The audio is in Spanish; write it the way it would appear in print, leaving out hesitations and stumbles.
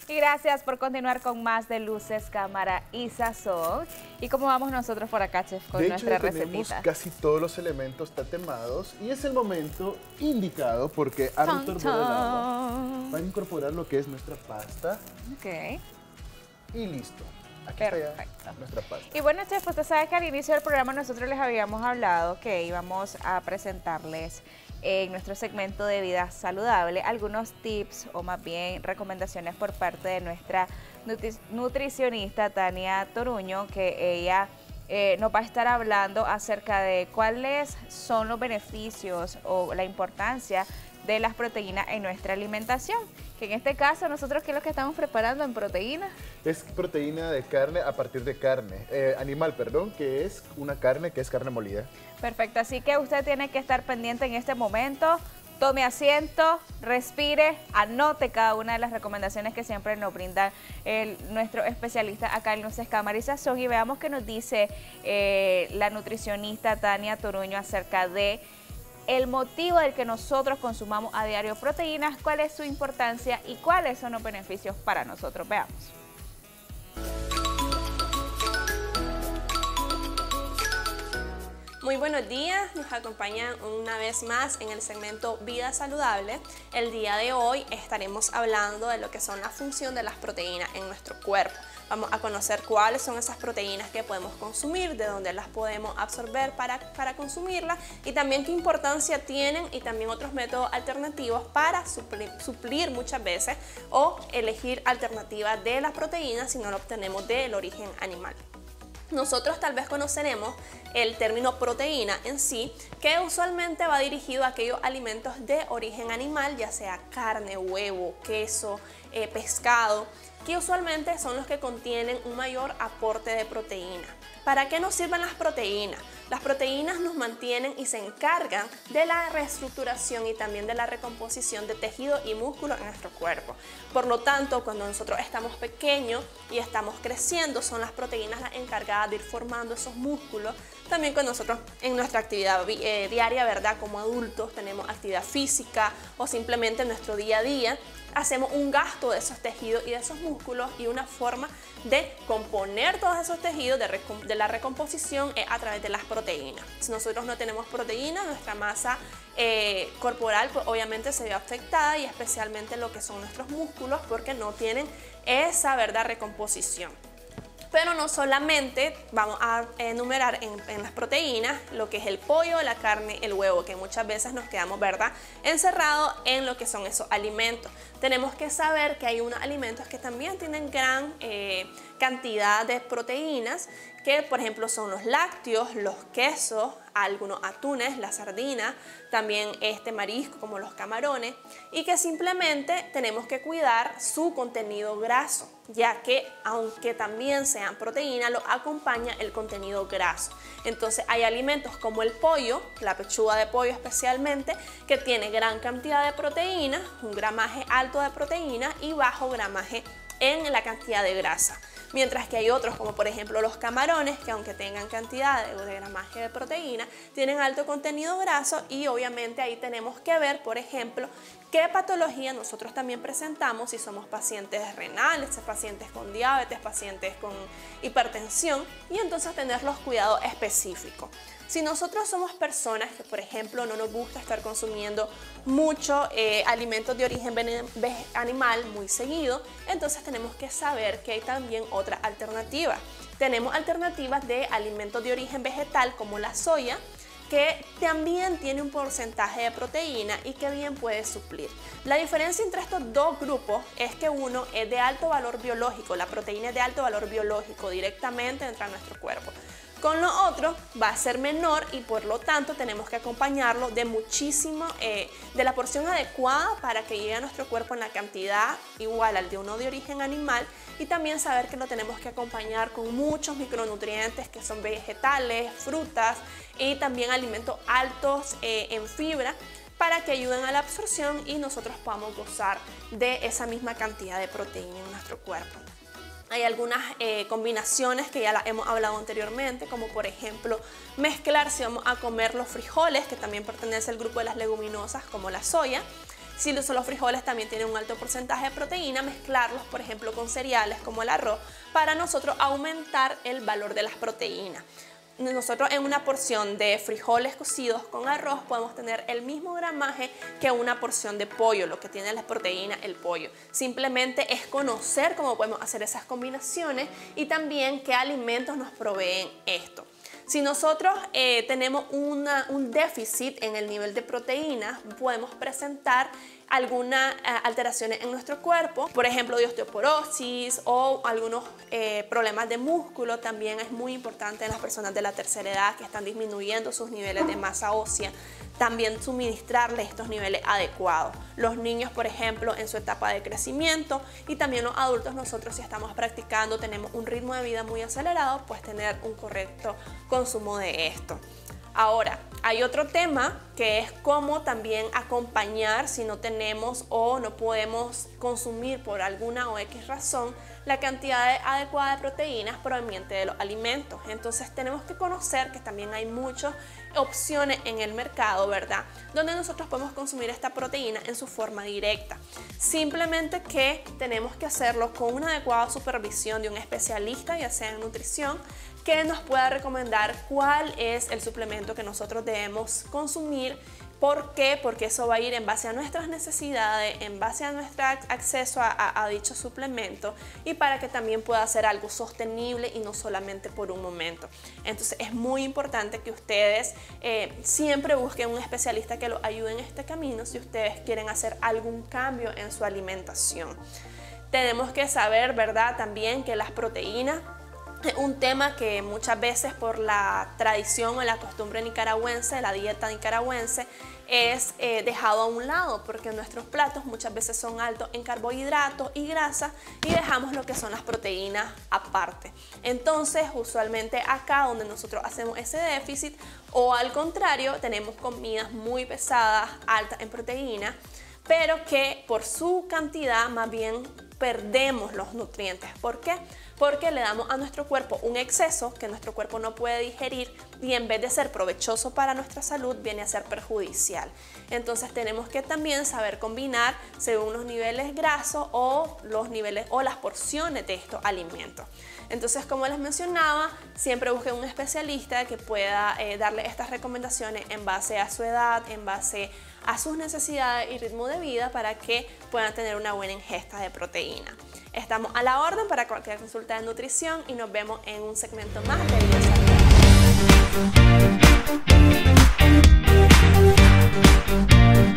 Y gracias por continuar con más de Luces, Cámara y Sazón. ¿Y cómo vamos nosotros por acá, chef, con nuestra recetita? Tenemos casi todos los elementos tatemados y es el momento indicado porque Arthur Borelaba va a incorporar lo que es nuestra pasta. Ok. Y listo. Aquí Perfecto. está ya nuestra pasta. Y bueno, chef, usted sabe que al inicio del programa nosotros les habíamos hablado que íbamos a presentarles en nuestro segmento de vida saludable algunos tips o más bien recomendaciones por parte de nuestra nutricionista Tania Toruño, que ella nos va a estar hablando acerca de cuáles son los beneficios o la importancia de las proteínas en nuestra alimentación. Que en este caso nosotros, ¿qué es lo que estamos preparando en proteínas? Es proteína de carne a partir de carne, animal, perdón, que es una carne que es carne molida. Perfecto, así que usted tiene que estar pendiente en este momento. Tome asiento, respire, anote cada una de las recomendaciones que siempre nos brinda nuestro especialista acá en Luces, Cámara y Sazón, y veamos qué nos dice la nutricionista Tania Toruño acerca de el motivo del que nosotros consumamos a diario proteínas, cuál es su importancia y cuáles son los beneficios para nosotros. Veamos. Muy buenos días, nos acompañan una vez más en el segmento Vida Saludable. El día de hoy estaremos hablando de lo que son la función de las proteínas en nuestro cuerpo. Vamos a conocer cuáles son esas proteínas que podemos consumir, de dónde las podemos absorber para consumirlas y también qué importancia tienen y también otros métodos alternativos para suplir muchas veces o elegir alternativas de las proteínas si no lo obtenemos del origen animal. Nosotros tal vez conoceremos el término proteína en sí, que usualmente va dirigido a aquellos alimentos de origen animal, ya sea carne, huevo, queso, pescado, que usualmente son los que contienen un mayor aporte de proteína. ¿Para qué nos sirven las proteínas? Las proteínas nos mantienen y se encargan de la reestructuración y también de la recomposición de tejido y músculo en nuestro cuerpo. Por lo tanto, cuando nosotros estamos pequeños y estamos creciendo, son las proteínas las encargadas de ir formando esos músculos. También con nosotros en nuestra actividad diaria, ¿verdad? Como adultos tenemos actividad física o simplemente en nuestro día a día, hacemos un gasto de esos tejidos y de esos músculos, y una forma de componer todos esos tejidos, de la recomposición, es a través de las proteínas. Si nosotros no tenemos proteínas, nuestra masa corporal pues obviamente se ve afectada, y especialmente lo que son nuestros músculos, porque no tienen esa, ¿verdad?, recomposición. Pero no solamente vamos a enumerar en las proteínas lo que es el pollo, la carne, el huevo, que muchas veces nos quedamos, ¿verdad?, encerrados en lo que son esos alimentos. Tenemos que saber que hay unos alimentos que también tienen gran cantidad de proteínas, que por ejemplo son los lácteos, los quesos, algunos atunes, la sardina, también marisco como los camarones, y que simplemente tenemos que cuidar su contenido graso, ya que aunque también sean proteínas, lo acompaña el contenido graso. Entonces hay alimentos como el pollo, la pechuga de pollo especialmente, que tiene gran cantidad de proteínas, un gramaje alto de proteínas y bajo gramaje en la cantidad de grasa. Mientras que hay otros, como por ejemplo los camarones, que aunque tengan cantidad de gramaje de proteína, tienen alto contenido graso, y obviamente ahí tenemos que ver, por ejemplo, qué patología nosotros también presentamos, si somos pacientes renales, pacientes con diabetes, pacientes con hipertensión, y entonces tener los cuidados específicos. Si nosotros somos personas que, por ejemplo, no nos gusta estar consumiendo mucho alimentos de origen animal muy seguido, entonces tenemos que saber que hay también otra alternativa. Tenemos alternativas de alimentos de origen vegetal como la soya, que también tiene un porcentaje de proteína y que bien puede suplir. La diferencia entre estos dos grupos es que uno es de alto valor biológico, la proteína es de alto valor biológico, directamente entra a nuestro cuerpo. Con lo otro va a ser menor, y por lo tanto tenemos que acompañarlo de muchísimo, de la porción adecuada para que llegue a nuestro cuerpo en la cantidad igual al de uno de origen animal, y también saber que lo tenemos que acompañar con muchos micronutrientes que son vegetales, frutas y también alimentos altos en fibra, para que ayuden a la absorción y nosotros podamos gozar de esa misma cantidad de proteína en nuestro cuerpo. Hay algunas combinaciones que ya las hemos hablado anteriormente, como por ejemplo mezclar, si vamos a comer los frijoles, que también pertenece al grupo de las leguminosas, como la soya. Si los frijoles también tienen un alto porcentaje de proteína, mezclarlos, por ejemplo, con cereales como el arroz, para nosotros aumentar el valor de las proteínas. Nosotros en una porción de frijoles cocidos con arroz podemos tener el mismo gramaje que una porción de pollo, lo que tiene la proteína el pollo. Simplemente es conocer cómo podemos hacer esas combinaciones y también qué alimentos nos proveen esto. Si nosotros tenemos un déficit en el nivel de proteínas, podemos presentar algunas alteraciones en nuestro cuerpo, por ejemplo de osteoporosis o algunos problemas de músculo. También es muy importante en las personas de la tercera edad que están disminuyendo sus niveles de masa ósea, también suministrarles estos niveles adecuados. Los niños, por ejemplo, en su etapa de crecimiento, y también los adultos, nosotros si estamos practicando, tenemos un ritmo de vida muy acelerado, pues tener un correcto consumo de esto. Ahora, hay otro tema que es cómo también acompañar si no tenemos o no podemos consumir por alguna o X razón la cantidad adecuada de proteínas provenientes de los alimentos. Entonces tenemos que conocer que también hay muchas opciones en el mercado, ¿verdad?, donde nosotros podemos consumir esta proteína en su forma directa. Simplemente que tenemos que hacerlo con una adecuada supervisión de un especialista, ya sea en nutrición, que nos pueda recomendar cuál es el suplemento que nosotros debemos consumir. ¿Por qué? Porque eso va a ir en base a nuestras necesidades, en base a nuestro acceso a dicho suplemento, y para que también pueda ser algo sostenible y no solamente por un momento. Entonces es muy importante que ustedes siempre busquen un especialista que los ayude en este camino si ustedes quieren hacer algún cambio en su alimentación. Tenemos que saber, ¿verdad?, también que las proteínas es un tema que muchas veces por la tradición o la costumbre nicaragüense, la dieta nicaragüense, es dejado a un lado, porque nuestros platos muchas veces son altos en carbohidratos y grasa y dejamos lo que son las proteínas aparte. Entonces, usualmente acá donde nosotros hacemos ese déficit, o al contrario, tenemos comidas muy pesadas, altas en proteínas, pero que por su cantidad más bien perdemos los nutrientes. ¿Por qué? Porque le damos a nuestro cuerpo un exceso que nuestro cuerpo no puede digerir, y en vez de ser provechoso para nuestra salud, viene a ser perjudicial. Entonces tenemos que también saber combinar según los niveles grasos o los niveles o las porciones de estos alimentos. Entonces, como les mencionaba, siempre busquen un especialista que pueda darle estas recomendaciones en base a su edad, en base a sus necesidades y ritmo de vida, para que puedan tener una buena ingesta de proteína. Estamos a la orden para cualquier consulta de nutrición y nos vemos en un segmento más de Vida Saludable.